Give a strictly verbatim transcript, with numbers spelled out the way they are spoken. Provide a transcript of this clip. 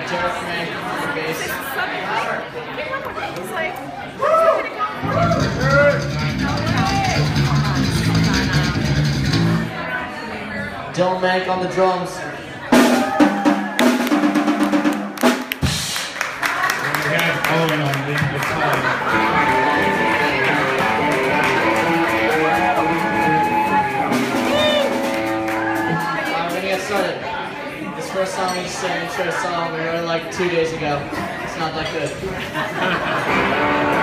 Derek May on bass. He's like, Dylan Mank on the drums. We have Owen on the guitar. Started. This first song we just sang, intro song we wrote like two days ago. It's not that good.